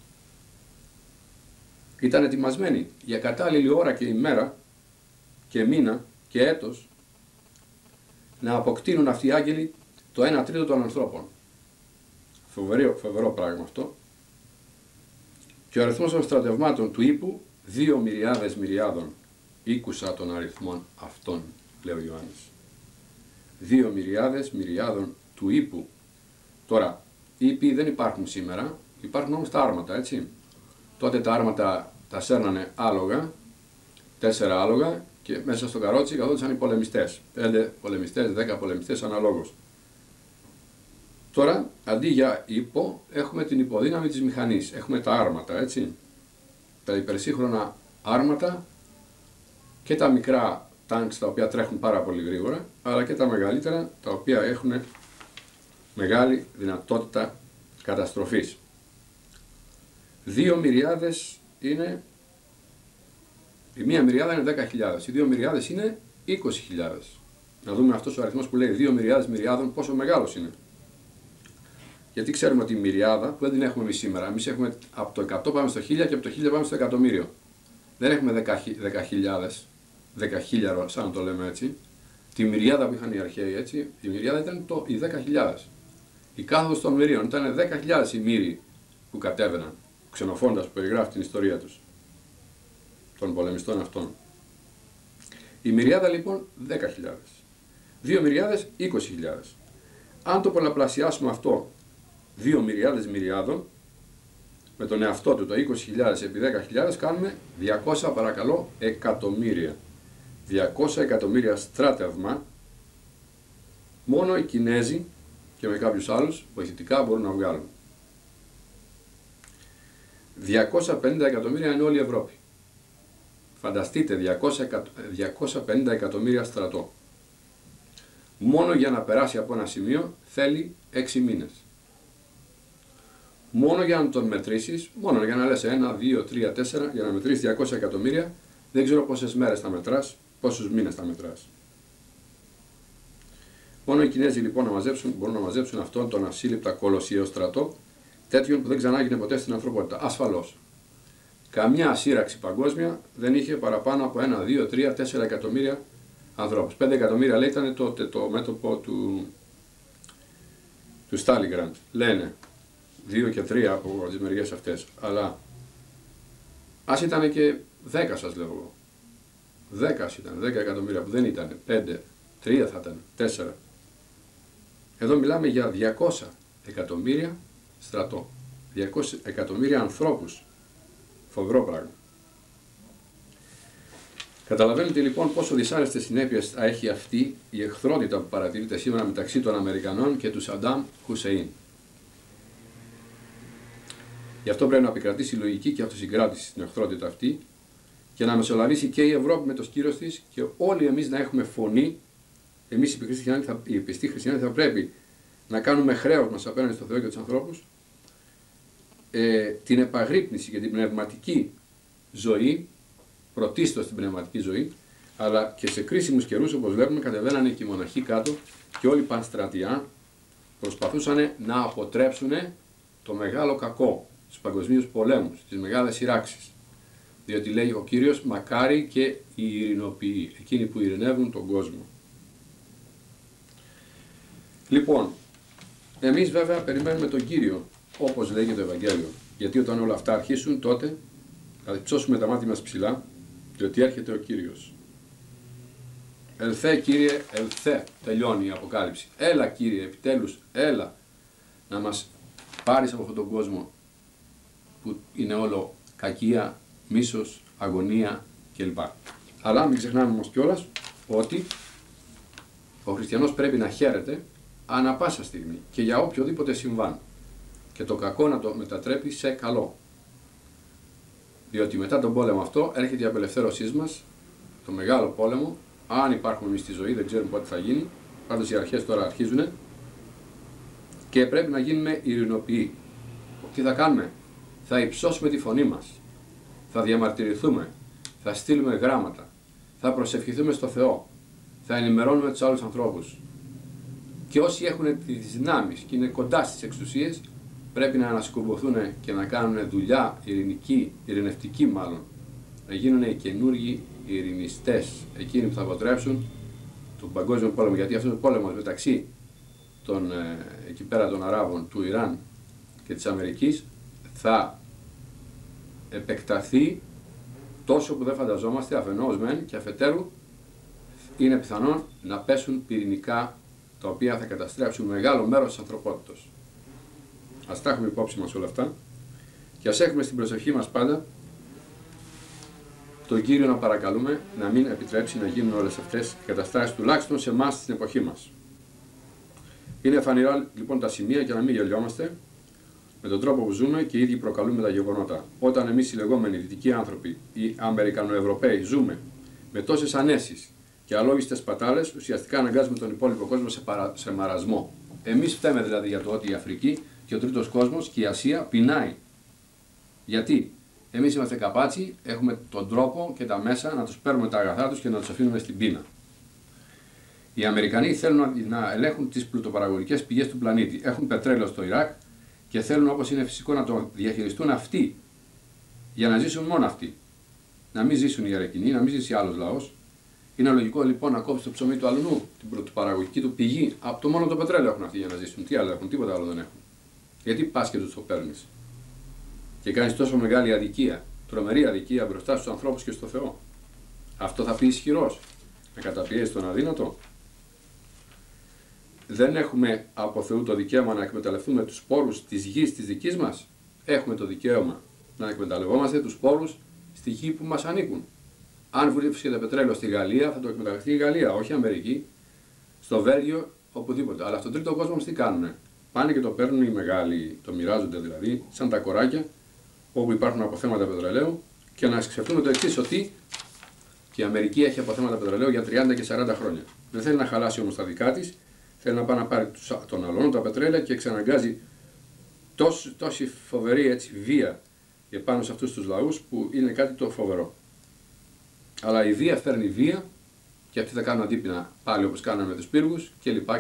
Ήταν ετοιμασμένοι για κατάλληλη ώρα και ημέρα και μήνα και έτος να αποκτήνουν αυτοί οι άγγελοι το 1 τρίτο των ανθρώπων. Φοβερό πράγμα αυτό. Και ο αριθμός των στρατευμάτων του ύπου 2 μυριάδες μυριάδων. Ήκουσα των αριθμών αυτών, λέει ο Ιωάννης. 2 μυριάδες μυριάδων του ύπου. Τώρα, οι ύποι δεν υπάρχουν σήμερα, υπάρχουν όμως τα άρματα, έτσι. Τότε τα άρματα τα σέρνανε άλογα, 4 άλογα, και μέσα στο καρότσι καθόντουσαν οι πολεμιστές. 5 πολεμιστές, 10 πολεμιστές αναλόγως. Τώρα, αντί για ύπο, έχουμε την υποδύναμη της μηχανής. Έχουμε τα άρματα, έτσι. Τα υπερσύγχρονα άρματα και τα μικρά τάγκς τα οποία τρέχουν πάρα πολύ γρήγορα, αλλά και τα μεγαλύτερα τα οποία έχουν μεγάλη δυνατότητα καταστροφής. 2 μυριάδες είναι, η μία μυριάδα είναι 10.000, οι 2 μυριάδες είναι 20.000. Να δούμε αυτός ο αριθμός που λέει 2 μυριάδες μυριάδων πόσο μεγάλος είναι. Γιατί ξέρουμε ότι η μυριάδα που δεν την έχουμε εμείς σήμερα, εμείς έχουμε από το 100 πάμε στο 1000 και από το 1000 πάμε στο εκατομμύριο. Δεν έχουμε 10.000, 10.000 σαν να το λέμε έτσι. Τη μυριάδα που είχαν οι αρχαίοι, έτσι, η μυριάδα ήταν οι 10.000. Η κάθοδος των μυρίων ήταν 10.000 οι μύριοι που κατέβαιναν. Ο Ξενοφόντας που περιγράφει την ιστορία τους, των πολεμιστών αυτών. Η μυριάδα λοιπόν 10.000. 2 μυριάδες 20.000. Αν το πολλαπλασιάσουμε αυτό 2 μυριάδες μυριάδων με τον εαυτό του το 20.000 επί 10.000 κάνουμε 200 παρακαλώ εκατομμύρια. 200 εκατομμύρια στράτευμα μόνο οι Κινέζοι και με κάποιους άλλους βοηθητικά μπορούν να βγάλουν. 250 εκατομμύρια είναι όλη η Ευρώπη. Φανταστείτε 250 εκατομμύρια στρατό. Μόνο για να περάσει από ένα σημείο θέλει 6 μήνες. Μόνο για να τον μετρήσεις, μόνο για να λες 1, 2, 3, 4, για να μετρήσεις 200 εκατομμύρια, δεν ξέρω πόσες μέρες θα μετράς, πόσους μήνες θα μετράς. Μόνο οι Κινέζοι λοιπόν μπορούν να μαζέψουν αυτόν τον ασύλληπτα κολοσσιαίο στρατό, τέτοιον που δεν ξανά έγινε ποτέ στην ανθρωπότητα. Ασφαλώς. Καμιά σύραξη παγκόσμια δεν είχε παραπάνω από 1, 2, 3, 4 εκατομμύρια ανθρώπους. 5 εκατομμύρια λέει ήταν τότε το μέτωπο του Στάλιγκραντ. Λένε 2 και 3 από τις μεριές αυτές. Αλλά Ας ήταν και 10 σας λέω εγώ. 10 ήταν, 10 εκατομμύρια που δεν ήταν, 5, 3 θα ήταν, 4. Εδώ μιλάμε για 200 εκατομμύρια στρατό. 200 εκατομμύρια ανθρώπους. Φοβερό πράγμα. Καταλαβαίνετε λοιπόν πόσο δυσάρεστες συνέπειες θα έχει αυτή η εχθρότητα που παρατηρείται σήμερα μεταξύ των Αμερικανών και του Σαντάμ Χουσέιν. Γι' αυτό πρέπει να επικρατήσει λογική και αυτοσυγκράτηση στην εχθρότητα αυτή και να μεσολαβήσει και η Ευρώπη με το σκύρος της και όλοι εμείς να έχουμε φωνή. Εμείς οι πιστοί χριστιανοί θα πρέπει να κάνουμε χρέος μας απέναντι στο Θεό και τους ανθρώπους την επαγρύπνηση και την πνευματική ζωή, πρωτίστως την πνευματική ζωή, αλλά και σε κρίσιμους καιρούς, όπως βλέπουμε, κατεβαίνανε και οι μοναχοί κάτω και όλοι οι πανστρατιά προσπαθούσαν να αποτρέψουν το μεγάλο κακό, τους παγκοσμίους πολέμους, τις μεγάλες σειράξεις. Διότι λέει ο Κύριος, μακάρι και οι ειρηνοποιοί, εκείνοι που ειρηνεύουν τον κόσμο. Λοιπόν, εμείς βέβαια περιμένουμε τον Κύριο, όπως λέει και το Ευαγγέλιο. Γιατί όταν όλα αυτά αρχίσουν, τότε θα υψώσουμε τα μάτια μας ψηλά, διότι έρχεται ο Κύριος. Ελθέ Κύριε, ελθέ, τελειώνει η Αποκάλυψη. Έλα Κύριε, επιτέλους, έλα να μας πάρεις από αυτόν τον κόσμο που είναι όλο κακία, μίσος, αγωνία κλπ. Αλλά μην ξεχνάμε όμως κιόλας ότι ο χριστιανός πρέπει να χαίρεται ανά πάσα στιγμή και για οποιοδήποτε συμβάν και το κακό να το μετατρέπει σε καλό. Διότι μετά τον πόλεμο αυτό έρχεται η απελευθέρωσή μας, το μεγάλο πόλεμο. Αν υπάρχουμε εμείς στη ζωή, δεν ξέρουμε πότε θα γίνει. Πάντως οι αρχές τώρα αρχίζουν και πρέπει να γίνουμε ειρηνοποιοί. Τι θα κάνουμε? Θα υψώσουμε τη φωνή μας, θα διαμαρτυρηθούμε, θα στείλουμε γράμματα, θα προσευχηθούμε στο Θεό, θα ενημερώνουμε τους άλλους ανθρώπους. Και όσοι έχουν τις δυνάμεις και είναι κοντά στις εξουσίες, πρέπει να ανασκουμποθούν και να κάνουν δουλειά ειρηνική, ειρηνευτική μάλλον, να γίνουν οι καινούργοι ειρηνιστές, εκείνοι που θα αποτρέψουν τον παγκόσμιο πόλεμο. Γιατί αυτός ο πόλεμος μεταξύ των, εκεί πέρα των Αράβων, του Ιράν και της Αμερικής θα επεκταθεί τόσο που δεν φανταζόμαστε, αφενός μεν και αφετέρου είναι πιθανόν να πέσουν πυρηνικά τα οποία θα καταστρέψουν μεγάλο μέρος της ανθρωπότητας. Ας τα έχουμε υπόψη μας όλα αυτά και ας έχουμε στην προσευχή μας πάντα τον Κύριο να παρακαλούμε να μην επιτρέψει να γίνουν όλες αυτές οι καταστάσεις, τουλάχιστον σε εμάς στην εποχή μας. Είναι φανερά λοιπόν τα σημεία και να μην γελιόμαστε με τον τρόπο που ζούμε και οι ίδιοι προκαλούμε τα γεγονότα. Όταν εμείς οι λεγόμενοι δυτικοί άνθρωποι, οι Αμερικανοευρωπαίοι, ζούμε με τόσες ανέσεις και αλόγιστες πατάλες, ουσιαστικά αναγκάζουμε τον υπόλοιπο κόσμο σε μαρασμό. Εμείς φταίμε δηλαδή για το ότι η Αφρική και ο τρίτος κόσμος και η Ασία πεινάει. Γιατί? Εμείς είμαστε καπάτσι, έχουμε τον τρόπο και τα μέσα να τους παίρνουμε τα αγαθά τους και να τους αφήνουμε στην πείνα. Οι Αμερικανοί θέλουν να ελέγχουν τις πλουτοπαραγωγικές πηγές του πλανήτη. Έχουν πετρέλαιο στο Ιράκ και θέλουν, όπως είναι φυσικό, να το διαχειριστούν αυτοί. Για να ζήσουν μόνο αυτοί. Να μην ζήσουν οι Ιρακινοί, να μην ζήσει άλλος λαός. Είναι λογικό λοιπόν να κόψει το ψωμί του αλλού, την πλουτοπαραγωγική του πηγή. Από το μόνο το πετρέλαιο έχουν αυτοί για να ζήσουν. Τι άλλο έχουν, τίποτα άλλο δεν έχουν. Γιατί πας και τους το παίρνεις και κάνεις τόσο μεγάλη αδικία, τρομερή αδικία μπροστά στους ανθρώπους και στο Θεό? Αυτό θα πει ισχυρός, να καταπιέζει τον αδύνατο? Δεν έχουμε από Θεού το δικαίωμα να εκμεταλλευτούμε τους σπόρους της γης της δικής μας? Έχουμε το δικαίωμα να εκμεταλλευόμαστε τους σπόρους στη γη που μας ανήκουν. Αν βρίσκεται πετρέλαιο στη Γαλλία, θα το εκμεταλλευτεί η Γαλλία, όχι η Αμερική, στο Βέλγιο, οπουδήποτε. Αλλά στον τρίτο κόσμο τι κάνουνε? Πάνε και το παίρνουν οι μεγάλοι, το μοιράζονται δηλαδή, σαν τα κοράκια, όπου υπάρχουν αποθέματα πετρελαίου, και να σκεφτούμε το εξής, ότι και η Αμερική έχει αποθέματα πετρελαίου για 30 και 40 χρόνια. Δεν θέλει να χαλάσει όμως τα δικά της, θέλει να πάει να πάρει των άλλων τα πετρέλαια και εξαναγκάζει τόση φοβερή έτσι, βία επάνω σε αυτούς τους λαούς που είναι κάτι το φοβερό. Αλλά η βία φέρνει βία και αυτοί θα κάνουν αντίπεινα πάλι όπως κάναμε με τους πύργους κλπ.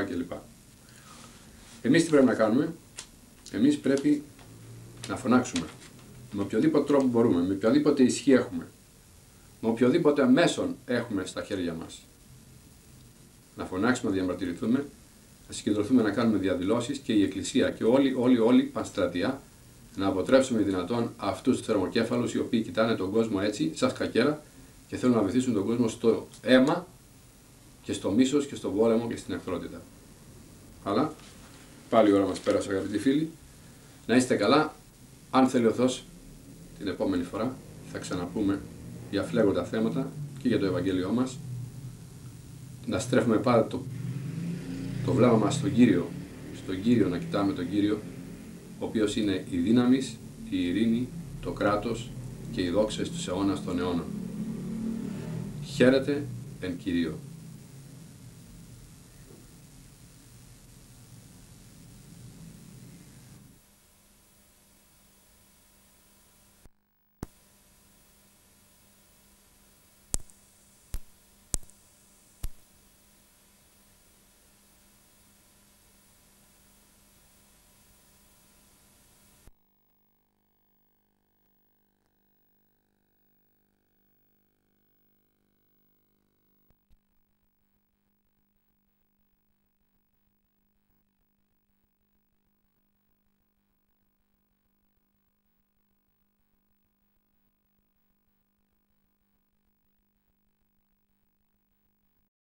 Εμείς τι πρέπει να κάνουμε? Εμείς πρέπει να φωνάξουμε με οποιοδήποτε τρόπο μπορούμε, με οποιαδήποτε ισχύ έχουμε, με οποιοδήποτε μέσον έχουμε στα χέρια μας. Να φωνάξουμε, να διαμαρτυρηθούμε, να συγκεντρωθούμε, να κάνουμε διαδηλώσεις και η Εκκλησία και όλοι πανστρατεία να αποτρέψουμε δυνατόν αυτούς τους θερμοκέφαλους οι οποίοι κοιτάνε τον κόσμο έτσι, σαν σκακέρα και θέλουν να βυθίσουν τον κόσμο στο αίμα και στο μίσος και στο πόλεμο και στην εχθρότητα. Αλλά πάλι η ώρα μας πέρασε, αγαπητοί φίλοι. Να είστε καλά. Αν θέλει ο Θεός, την επόμενη φορά θα ξαναπούμε για φλέγοντα θέματα και για το Ευαγγέλιό μας. Να στρέφουμε πάντα το βλέμμα μας στον Κύριο, να κοιτάμε τον Κύριο, ο οποίος είναι η δύναμη, η ειρήνη, το κράτος και οι δόξες τους αιώνας των αιώνων. Χαίρετε εν Κυρίω.